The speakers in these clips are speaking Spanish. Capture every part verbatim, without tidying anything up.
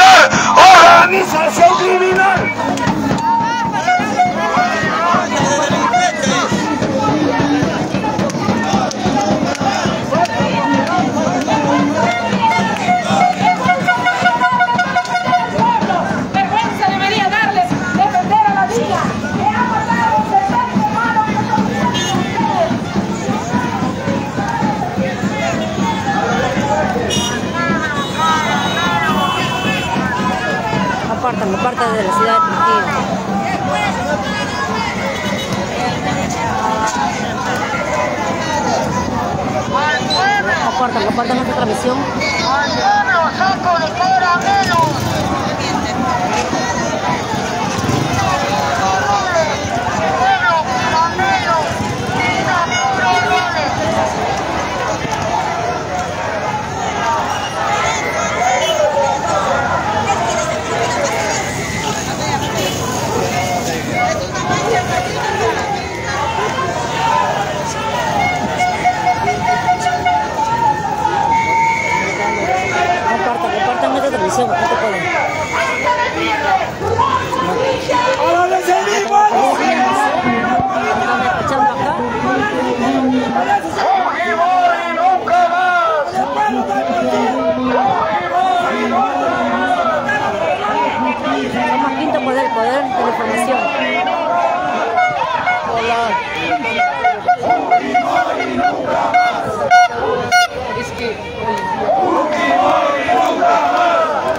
criminal, organización criminal. Apartan, apartan de la ciudad de Trujillo. Apartan, apartan esta transmisión. Saco de caramelo. televisión, no te pueden. ¡Ahora les seguimos! ¡Fujimori nunca más! Somos quinto poder, poder de la información. ¡Fujimori nunca más! Es que... ¡Fujimori nunca más!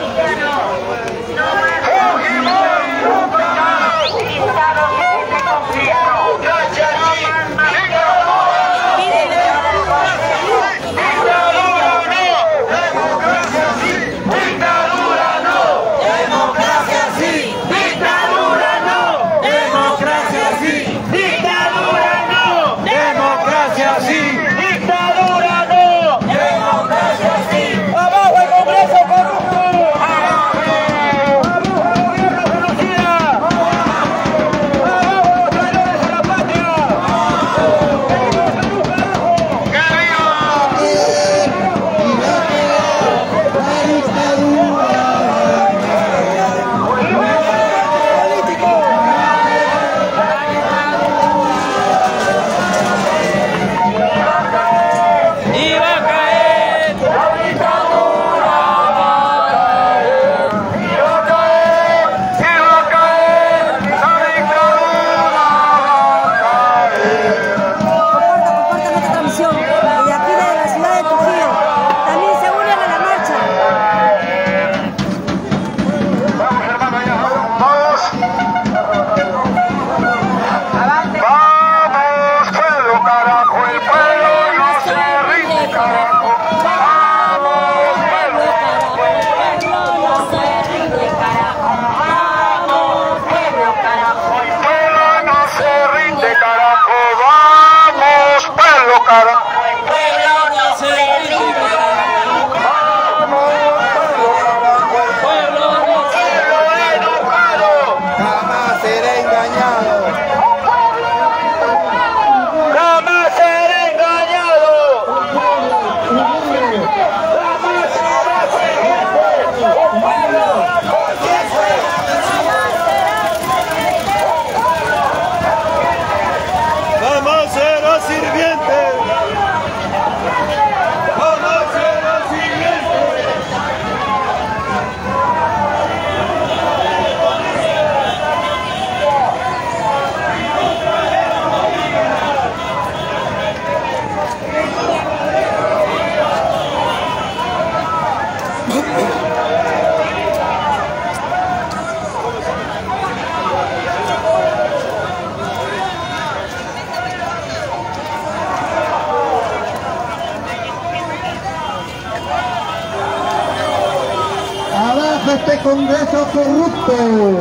Este Congreso corrupto.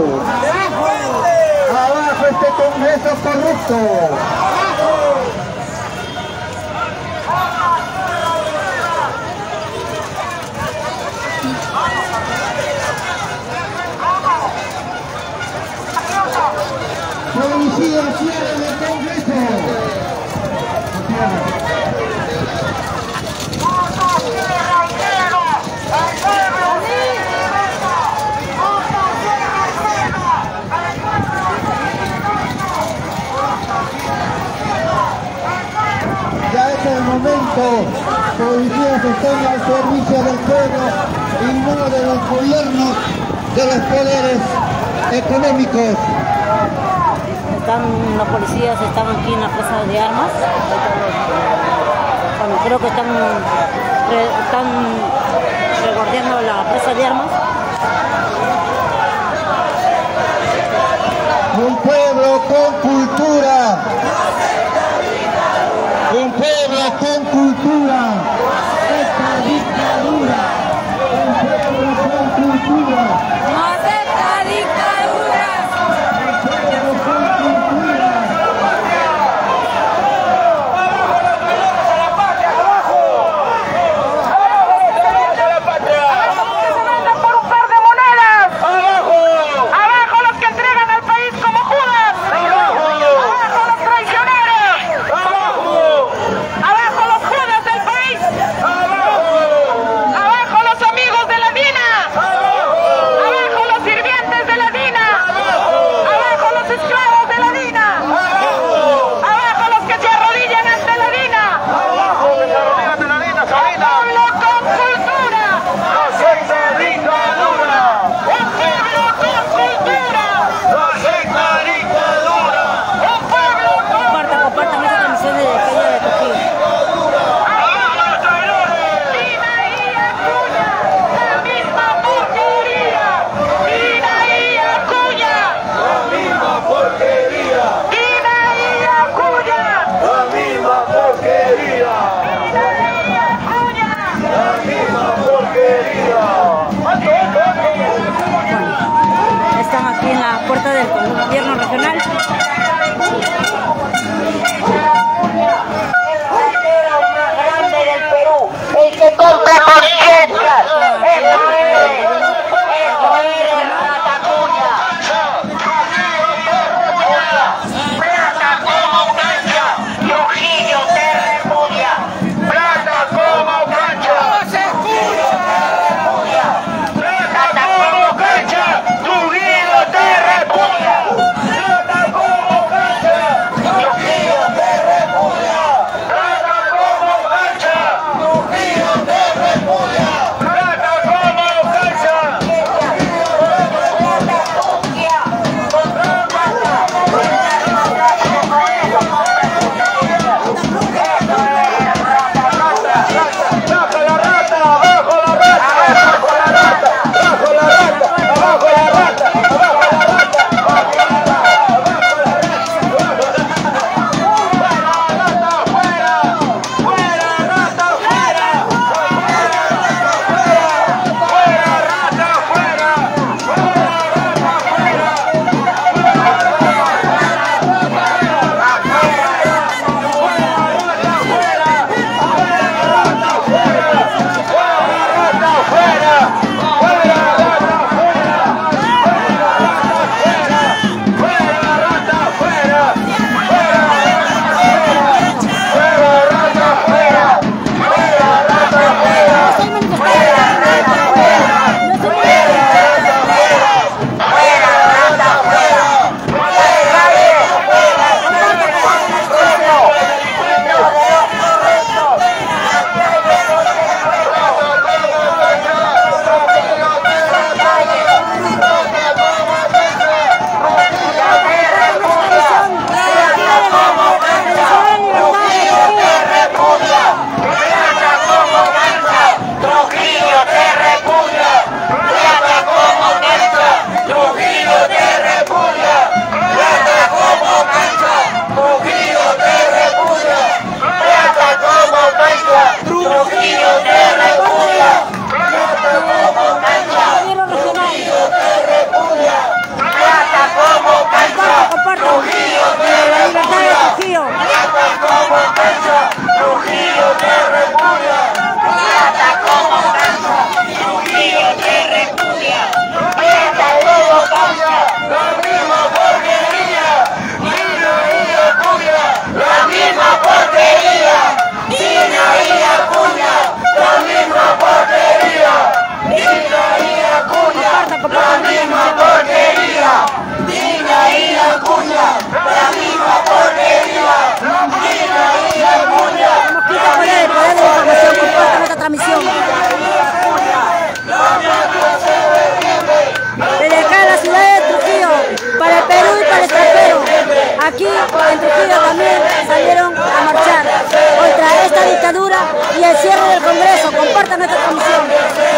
Abajo este Congreso corrupto. Policía, cierren el Congreso. corruptos. Policías están al servicio del pueblo y no de los gobiernos, de los poderes económicos. Están, los policías están aquí en la plaza de armas. Bueno, creo que están, están resguardando la plaza de armas. Un pueblo con cultura. Un pueblo con cultura. Esta dictadura. Un pueblo con cultura. ¡No acepta dictadura! Un pueblo con cultura. Por un par de monedas. Abajo los que entregan al país como Judas. Abajo los traicioneros. Abajo los Judas del país. Abajo los amigos de la DINA. Abajo los sirvientes de la DINA. Abajo los esclavos de la DINA. Abajo los que se arrodillan ante la DINA. Pueblo con cultura. Un pueblo con cultura. Un pueblo con Compartan, compartan esta transmisión de calle de Trujillo. Dina y Acuña, la misma porquería. Dina y Acuña, misma porquería, Dina y Acuña, la misma porquería, Dina y Acuña. la misma porquería. Bueno, están aquí en la puerta del gobierno regional. Más grande del Perú, el que compra conciencias. Eso es, eso es Plata Acuña. Plata como cancha, Trujillo te repudia. Plata como cancha, Plata como cancha, Trujillo te repudia. Plata como del cierre del Congreso. Compartan esta transmisión.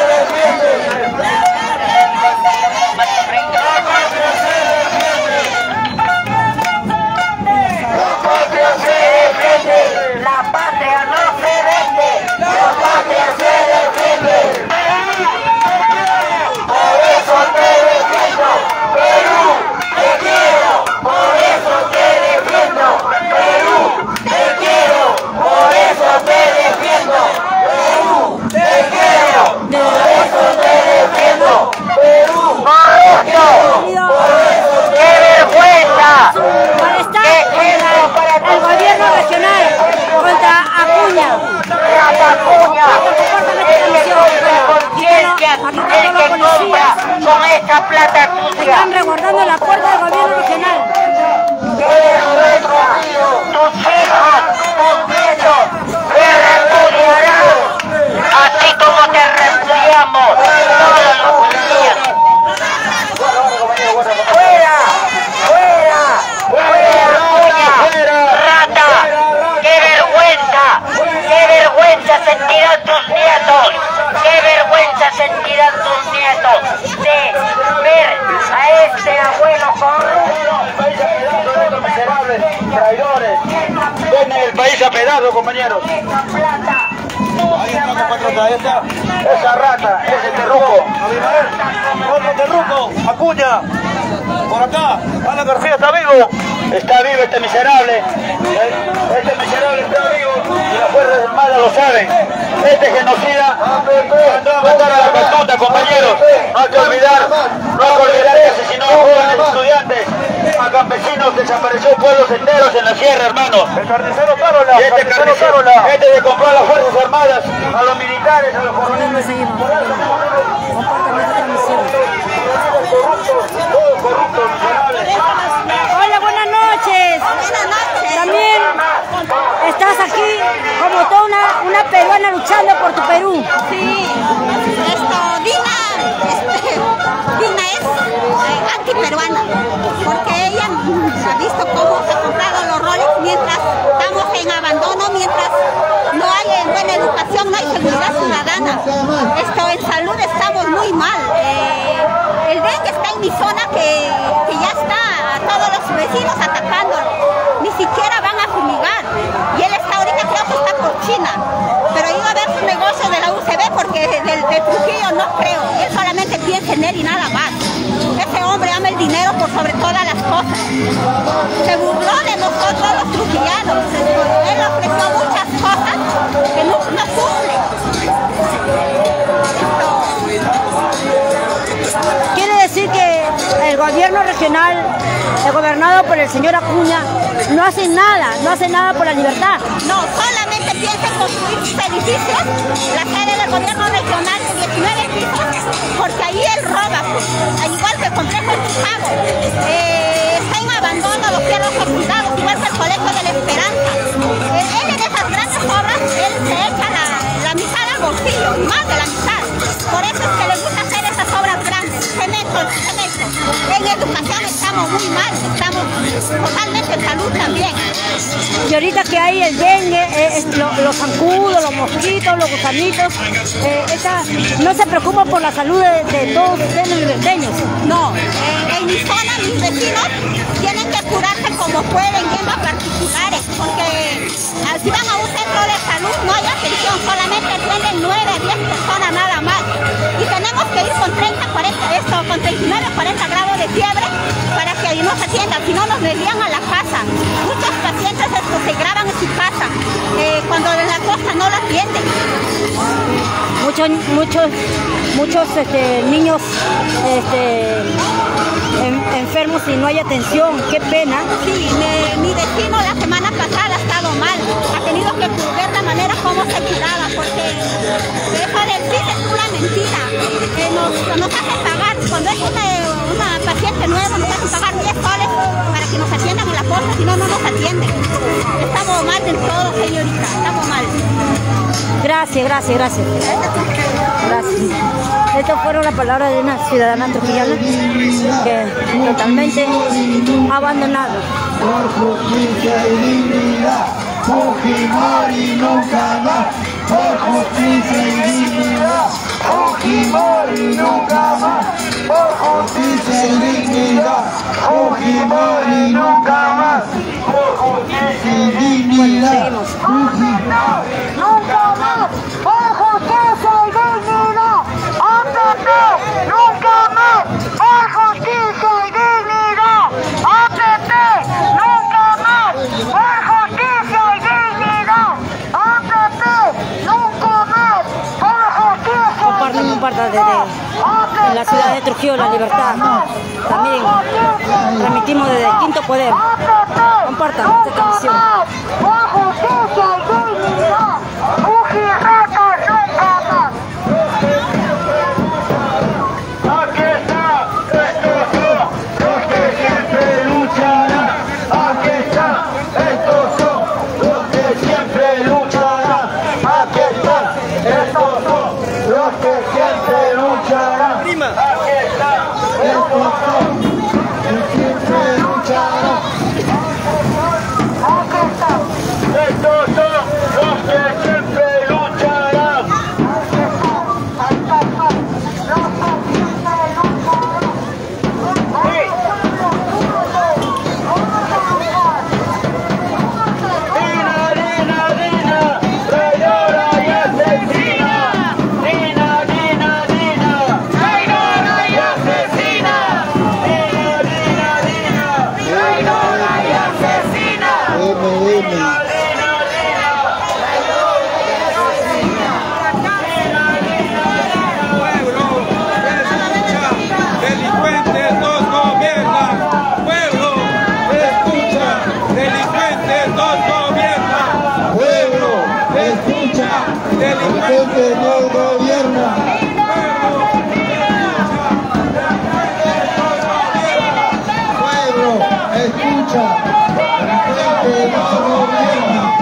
La patria no se vende, la patria se defiende. Por eso te defiendo, Perú, te quiero, por eso te defiendo, Perú, te quiero, por eso te defiendo, Perú, te quiero, por eso te defiendo, Perú, corrupto, qué vergüenza. Malestar contra el gobierno regional, contra Acuña. Acuña, el que compra conciencia, el que compra con esta plata sucia. Están resguardando la puerta del gobierno regional. Tus hijos, tus nietos, te repudiarán, así como te repudiamos todos los policías. ¡Fuera! ¡Fuera! ¡Fuera, Acuña! ¡Rata! ¡Qué vergüenza! ¡Qué vergüenza sentirán tus nietos! ¡Qué vergüenza sentirán tus nietos de ver a este abuelo corrupto! Miserables, traidores. Venden el país a pedazos, compañeros. Ahí está, compañero, ahí está. Esa rata, ese terruco. Abimael, otro terruco, Acuña. Por acá, Ana García está vivo. Está vivo este miserable. Este miserable está vivo y las fuerzas armadas lo saben. Este genocida mandó a matar a la Batuta, compañeros. No hay que olvidar, no hay que olvidar que asesinó a jóvenes estudiantes, a campesinos, desapareció pueblos enteros en la sierra, hermano. El carnicero Carola. Y este carnicero, este de comprar a las fuerzas armadas, a los militares, a los coroneles. Seguimos. Compartan esta transmisión. Todos corruptos, miserables. Hola, buenas noches. También estás aquí como toda una, una peruana luchando por tu Perú. Sí, esto, Dina, este, Dina es eh, antiperuana, porque ella ha visto cómo se han comprado los roles mientras estamos en abandono, mientras no hay buena educación, no hay seguridad ciudadana. Esto, en salud estamos muy mal. Eh, el dengue está en mi zona que, que ya está a todos los vecinos atacándolo. Ni siquiera van a fumigar. Y él está ahorita, creo que está por China. Pero iba a ver su negocio de la U C B porque del de Trujillo no creo. Él solamente piensa en él y nada más. Ese hombre ama el dinero por sobre todas las cosas. Se burló de nosotros los trujillanos. Él ofreció muchas cosas que no, no cumple. Quiere decir que el gobierno regional, el gobernado por el señor Acuña, no hace nada, no hace nada por la libertad. No, solamente piensa en construir edificios, la sede del gobierno regional de diecinueve pisos, porque ahí él roba, al igual que el complejo de Chicago. Eh, está en abandono los cierros ocultados, igual que el colegio de la Esperanza. Eh, él en esas grandes obras, él se echa la, la mitad al bolsillo, más de la mitad. Por eso es que le gusta hacer esas obras grandes, cemento, cemento. En educación estamos muy mal, estamos totalmente en salud también. Y ahorita que hay el dengue, eh, es lo- los zancudos, los mosquitos, los gusanitos, eh, esa- no se preocupa por la salud de, de todos ustedes los liberteños. No, en, en mi zona mis vecinos tienen que curarse como pueden, yendo a particulares, porque ah, si van a un centro de salud no hay atención, solamente atienden nueve a diez personas nada más. Y tenemos que ir con treinta, cuarenta, esto, con treinta y nueve, cuarenta grados de fiebre para que ahí nos atiendan, si no nos desvían a la casa. Muchos pacientes esto, se graban en su casa, eh, cuando en la costa no la atienden. Muchos, muchos, muchos este, niños este, en- enfermos y no hay atención, qué pena. Sí, me- mi vecino la semana pasada ha estado mal, ha tenido que ver la manera como se curaba, porque eso del C I S es pura mentira, eh, nos, nos hacen pagar, cuando es una, una paciente nueva nos hacen pagar diez soles para que nos atiendan en la posta, si no, no nos atienden. Estamos mal en todo, señorita, estamos mal. Gracias, gracias, gracias. Gracias. Estas fueron las palabras de una ciudadana trujillana que totalmente abandonado. Por justicia y dignidad, Fujimori nunca más. por justicia y dignidad. Fujimori nunca más, por justicia y dignidad. Fujimori nunca más, por justicia y dignidad. Fujimori nunca más, por justicia y dignidad. A P P, nunca más, por justicia y dignidad. A P P, nunca más, por justicia y dignidad. A P P, nunca más, por justicia. Compartan, compartan desde en la ciudad de Trujillo, La Libertad. También transmitimos desde el Quinto Poder. Compartan esta transmisión. Por justicia y dignidad. Fujiratos nunca más. Aquí está, estos son los que siempre lucharán. Aquí está, estos son los que siempre lucharán. Aquí están, estos son los que siempre lucharán. Aquí están, estos son que siempre lucharán. estos son los que siempre lucharán. Dina, Dina, Dina, traidora y asesina. Dina, Dina, Dina, traidora y asesina. Dina, Dina, Dina, traidora y asesina. M M. Delincuentes nos gobiernan, pueblo, escucha, delincuentes nos gobiernan, Pueblo, escucha, delincuentes no gobierna. Pueblo, escucha, delincuentes no gobierna.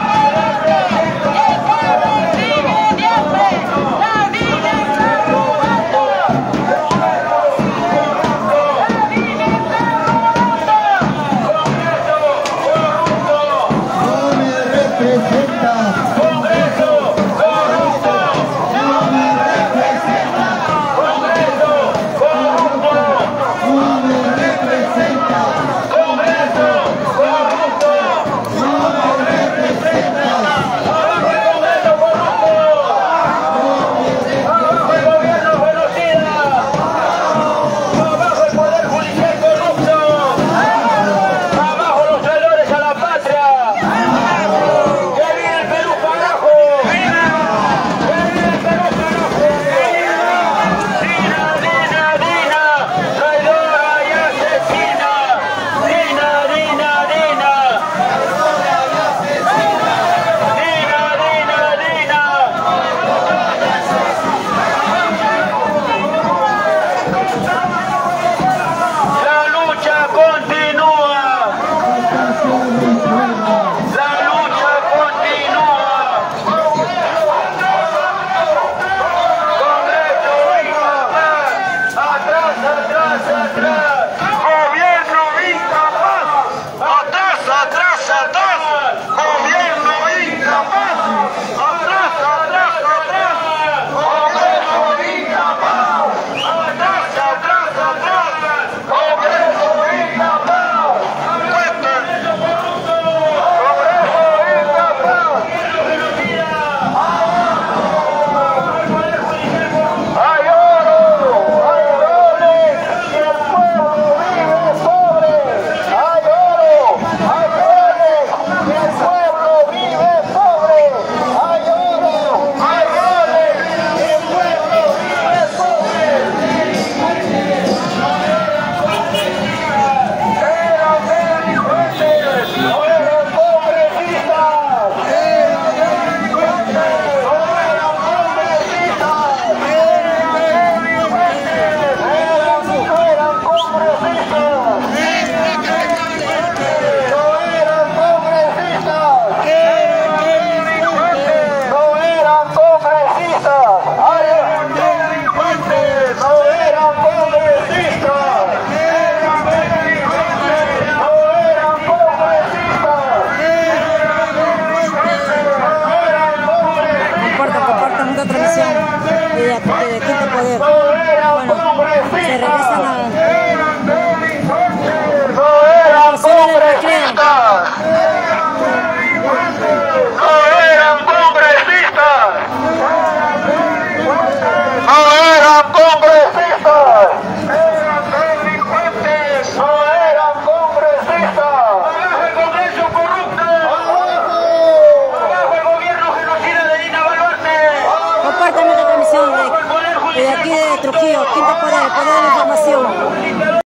No me representas. Congreso, corrupto, No me representas. Congreso, corrupto, No me representas. Congreso, parte de nuestra transmisión de, de aquí de Trujillo, Quinto Poder, el Poder de la Información.